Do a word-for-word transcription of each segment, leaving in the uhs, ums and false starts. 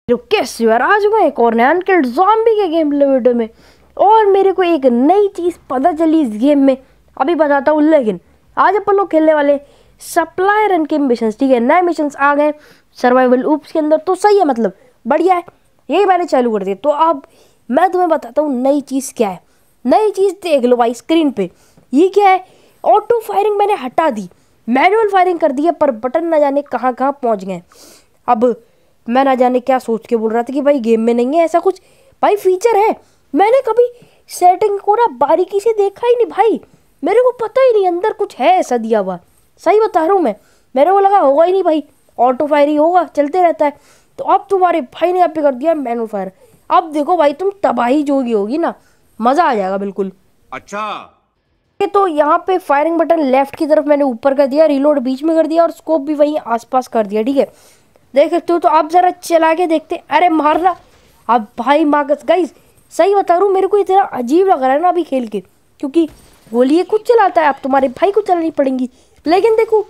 जो कैसे यार आ चुका है एक और नया अनकिल्ड ज़ॉम्बी के गेम प्ले वीडियो में। और मेरे को एक नई चीज़ पता चली इस गेम में, अभी बताता हूँ। लेकिन आज अपन लोग खेलने वाले सप्लाई रन के मिशन। ठीक है, नए मिशन आ गए सर्वाइवल ऊप्स के अंदर, तो सही है, मतलब बढ़िया है। यही मैंने चालू कर दिया। तो अब मैं तुम्हें बताता हूँ नई चीज़ क्या है। नई चीज़ देख लो भाई स्क्रीन पे, ये क्या है। ऑटो फायरिंग मैंने हटा दी, मैनुअल फायरिंग कर दी है, पर बटन ना जाने कहाँ कहाँ पहुँच गए। अब मैं ना जाने क्या सोच के बोल रहा था कि भाई गेम में नहीं है ऐसा कुछ। भाई फीचर है, मैंने कभी सेटिंग को ना बारीकी से देखा ही नहीं भाई, मेरे को पता ही नहीं अंदर कुछ है ऐसा दिया हुआ। सही बता रहा हूँ मैं, मेरे को लगा होगा ही नहीं भाई, ऑटो फायर ही होगा, चलते रहता है। तो अब तुम्हारे भाई ने यहाँ पे कर दिया मैनुअल फायर। अब देखो भाई तुम तबाही जोगी होगी ना, मज़ा आ जाएगा बिल्कुल। अच्छा तो यहाँ पे फायरिंग बटन लेफ्ट की तरफ मैंने ऊपर कर दिया, रिलोड बीच में कर दिया और स्कोप भी वहीं आसपास कर दिया। ठीक है, देख सकते हो। तो आप जरा चला के देखते। अरे मारना अब भाई मागस गाइस, सही बता रहा हूँ, मेरे को इतना अजीब लग रहा है ना अभी खेल के, क्योंकि गोली ये खुद चलाता है, अब तुम्हारे भाई को चलानी पड़ेंगी। लेकिन देखो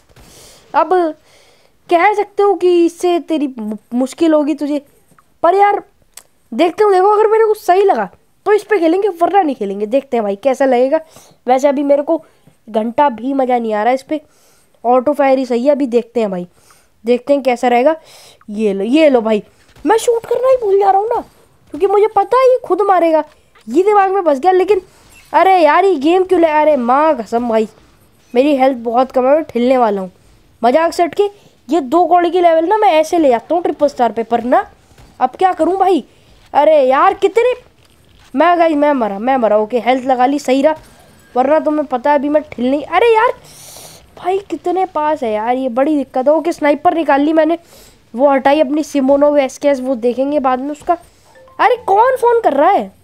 अब कह सकते हो कि इससे तेरी मुश्किल होगी तुझे, पर यार देखते हो। देखो अगर मेरे को सही लगा तो इस पे खेलेंगे, वरना नहीं खेलेंगे। देखते हैं भाई कैसा लगेगा। वैसे अभी मेरे को घंटा भी मज़ा नहीं आ रहा है इस पर, ऑटो फायर ही सही है। अभी देखते हैं भाई, देखते हैं कैसा रहेगा। ये लो ये लो भाई, मैं शूट करना ही भूल जा रहा हूँ ना, क्योंकि मुझे पता है ये खुद मारेगा, ये दिमाग में बस गया। लेकिन अरे यार ये गेम क्यों ले, अरे माँ कसम भाई मेरी हेल्थ बहुत कम है, मैं ठिलने वाला हूँ। मजाक से हट के ये दो कौड़ी की लेवल ना मैं ऐसे ले जाता हूँ ट्रिपल स्टार पे, पर ना अब क्या करूँ भाई। अरे यार कितने, मैं गई मैं मरा मैं मरा ओके, हेल्थ लगा ली, सही रहा, वरना तुम्हें पता है अभी मैं ठिल नहीं। अरे यार भाई कितने पास है यार, ये बड़ी दिक्कत है। ओके स्नाइपर निकाल ली मैंने, वो हटाई अपनी सिमोनो एसकेएस, वो देखेंगे बाद में उसका। अरे कौन फोन कर रहा है,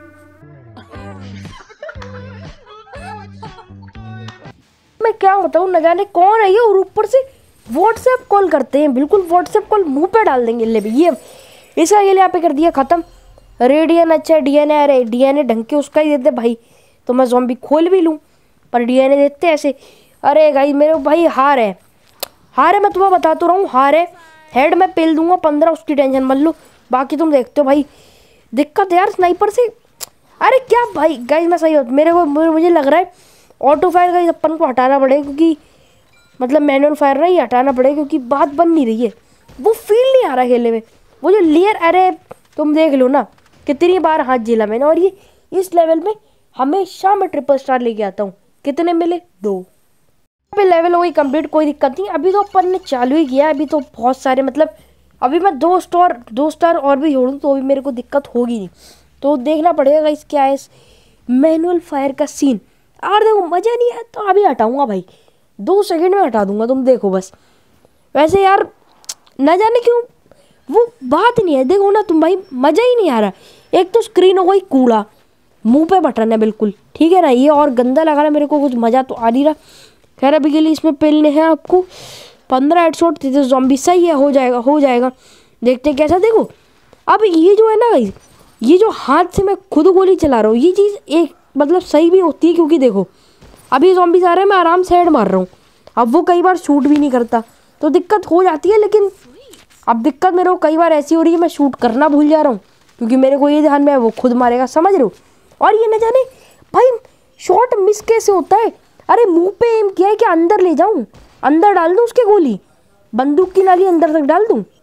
मैं क्या बताऊँ, न जाने कौन है ये। और ऊपर से व्हाट्सएप कॉल करते हैं, बिल्कुल व्हाट्सएप कॉल मुंह पे डाल देंगे। ले भी ये इसका ये यहाँ पे कर दिया खत्म। रेडियन अच्छा डीएनए, अरे डीएनए ढंग के उसका ही देते भाई, तो मैं ज़ॉम्बी खोल भी लूँ, पर डीएनए देते ऐसे। अरे गाइस मेरे भाई हार है, हार है, मैं तुम्हें बता तो रहा हूँ हार है। हेड मैं पेल दूंगा पंद्रह, उसकी टेंशन मत लो, बाकी तुम देखते हो भाई। दिक्कत यार स्नाइपर से, अरे क्या भाई गाइस मैं सही मेरे को मुझे लग रहा है ऑटो फायर गाइस अपन को हटाना पड़ेगा, क्योंकि मतलब मैनुअल फायर ना ही हटाना पड़ेगा, क्योंकि बात बन नहीं रही है, वो फील नहीं आ रहा खेलने में। वो जो लेयर, अरे तुम देख लो ना कितनी बार हाथ झेला मैंने, और ये इस लेवल में हमेशा मैं ट्रिपल स्टार लेके आता हूँ। कितने मिले, दो पे लेवल हो गई कंप्लीट, कोई दिक्कत नहीं। अभी तो अपन ने चालू ही किया, अभी तो बहुत सारे, मतलब अभी मैं दो स्टार दो स्टार और भी जोड़ूँ तो अभी मेरे को दिक्कत होगी नहीं। तो देखना पड़ेगा इस क्या है इस मैनुअल फायर का सीन। और देखो मज़ा नहीं है तो अभी हटाऊंगा भाई, दो सेकंड में हटा दूंगा, तुम देखो बस। वैसे यार न जाने क्यों वो बात नहीं है, देखो ना तुम भाई, मज़ा ही नहीं आ रहा। एक तो स्क्रीन हो गई कूड़ा, मुँह पे बटन है बिल्कुल, ठीक है ना, ये और गंदा लगा रहा है मेरे को, कुछ मज़ा तो आ नहीं रहा। खैर अभी के लिए इसमें पेलने हैं आपको पंद्रह हेडशॉट थे तो ज़ॉम्बी सही है, हो जाएगा हो जाएगा। देखते हैं कैसा। देखो अब ये जो है ना गाइस, ये जो हाथ से मैं खुद गोली चला रहा हूँ, ये चीज़ एक मतलब सही भी होती है, क्योंकि देखो अभी ज़ॉम्बी आ रहे हैं, मैं आराम से हेड मार रहा हूँ। अब वो कई बार शूट भी नहीं करता तो दिक्कत हो जाती है। लेकिन अब दिक्कत मेरे को कई बार ऐसी हो रही है मैं शूट करना भूल जा रहा हूँ, क्योंकि मेरे को ये ध्यान में है वो खुद मारेगा, समझ रहे हो। और ये न जाने भाई शॉट मिस कैसे होता है। अरे मुंह पे एम किया है कि अंदर ले जाऊं, अंदर डाल दूं उसके गोली, बंदूक की नाली अंदर तक डाल दूं।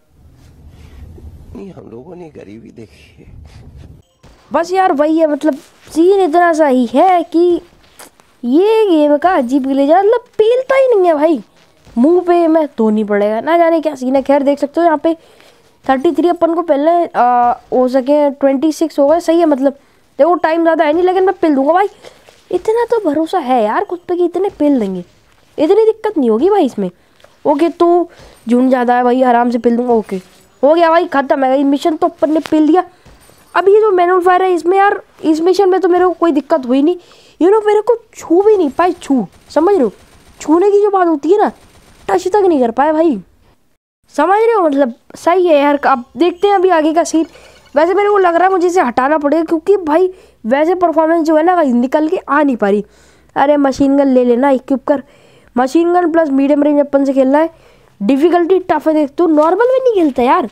नहीं हम लोगों ने गरीबी देखी है बस यार वही है, मतलब सीन इतना सही है कि ये गेम का अजीब ग्लिच है, मतलब पेलता ही नहीं है भाई, मुंह पे मैं तो नहीं पड़ेगा, ना जाने क्या सीन है। खैर देख सकते हो यहाँ पे थर्टी थ्री अपन को पहले हो सके ट्वेंटी सिक्स हो गए, सही है। मतलब देखो टाइम ज़्यादा है नहीं, लेकिन मैं पेल दूंगा भाई, इतना तो भरोसा है यार खुद पे कि इतने पेल देंगे, इतनी दिक्कत नहीं होगी भाई इसमें। ओके तो झुंड ज़्यादा है भाई, आराम से पेल दूंगा। ओके हो गया भाई, खत्म है मिशन, तो अपन ने पेल दिया। अब ये जो मैनुअल फायर है इसमें यार, इस मिशन में तो मेरे को कोई दिक्कत हुई नहीं, यू नो मेरे को छू भी नहीं पाए, छू समझ रहे हो, छूने की जो बात होती है ना, टच तक नहीं कर पाए भाई, समझ रहे हो। मतलब सही है यार। अब देखते हैं अभी आगे का सीन। वैसे मेरे को लग रहा है मुझे इसे हटाना पड़ेगा, क्योंकि भाई वैसे परफॉर्मेंस जो है ना निकल के आ नहीं पा रही। अरे मशीन गन ले लेना इक्विप कर, machine gun plus medium range अपन से खेलना है। डिफिकल्टी टफ है, देख तू नॉर्मल में नहीं खेलता यार,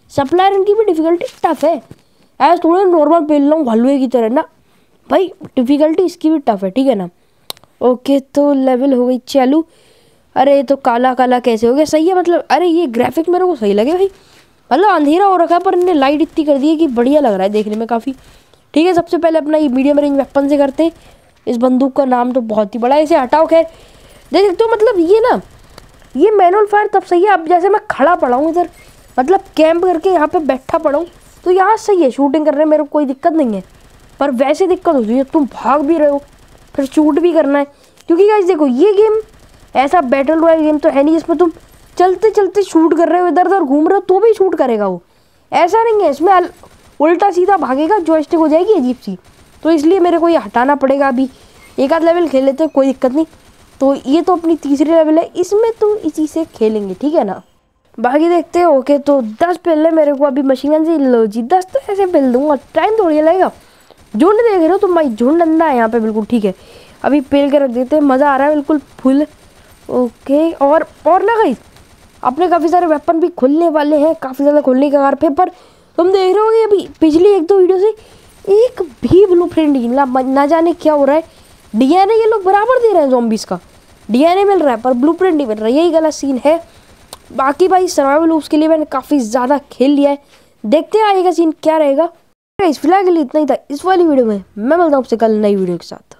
सप्लायर इनकी भी डिफिकल्टी टफ है, ऐसा थोड़ा नॉर्मल पेल रहा हूँ हलवे की तरह ना भाई, डिफिकल्टी इसकी भी टफ है, ठीक है ना। ओके तो लेवल हो गई चालू। अरे ये तो काला काला कैसे हो गया, सही है मतलब, अरे ये ग्राफिक मेरे को सही लगे भाई, मतलब अंधेरा हो रखा है पर इन्हें लाइट इतनी कर दी है कि बढ़िया लग रहा है देखने में काफ़ी। ठीक है, सबसे पहले अपना ये मीडियम रेंज वेपन से करते हैं। इस बंदूक का नाम तो बहुत ही बड़ा है, इसे हटाओ। खैर देख सकते हो मतलब ये ना, ये मैनुअल फायर तब सही है। अब जैसे मैं खड़ा पड़ा हूँ इधर, मतलब कैंप करके यहाँ पे बैठा पड़ा हूँ, तो यहाँ सही है, शूटिंग करने में मेरे को कोई दिक्कत नहीं है। पर वैसे दिक्कत होती है, तुम भाग भी रहे हो फिर शूट भी करना है, क्योंकि गाइस देखो ये गेम ऐसा बैटल रॉयल गेम तो है नहीं जिसमें तुम चलते चलते शूट कर रहे हो, इधर उधर घूम रहे हो तो भी शूट करेगा वो, ऐसा नहीं है। इसमें उल्टा सीधा भागेगा, जॉयस्टिक हो जाएगी अजीब सी, तो इसलिए मेरे को ये हटाना पड़ेगा। अभी एक आध लेवल खेल लेते, कोई दिक्कत नहीं। तो ये तो अपनी तीसरी लेवल है, इसमें तो इसी से खेलेंगे, ठीक है ना। बाकी देखते हैं। ओके तो दस पेल मेरे को अभी मशीन गन से, लो जी दस तो ऐसे पेल दूंगा, टाइम थोड़ी लगेगा। झुंड देख रहे हो तुम भाई, झुंड अंधा है यहाँ पे बिल्कुल, ठीक है। अभी पेल के रख देते हैं, मज़ा आ रहा है बिल्कुल फुल। ओके और और ना गाइस, अपने काफ़ी सारे वेपन भी खुलने वाले हैं, काफ़ी ज़्यादा खुलने के कगार पे। पर तुम देख रहे होगे अभी पिछली एक दो वीडियो से एक भी ब्लूप्रिंट नहीं मिला, ना जाने क्या हो रहा है। डीएनए ये लोग बराबर दे रहे हैं ज़ॉम्बीज़ का, डीएनए मिल रहा है पर ब्लूप्रिंट नहीं मिल रहा, यही गलत सीन है। बाकी भाई सर्वाइवल लूप्स के लिए मैंने काफ़ी ज़्यादा खेल लिया है, देखते हैं आगे का सीन क्या रहेगा। इस फिलहाल के लिए इतना ही था इस वाली वीडियो में, मैं मिलता हूँ आपसे कल नई वीडियो के साथ।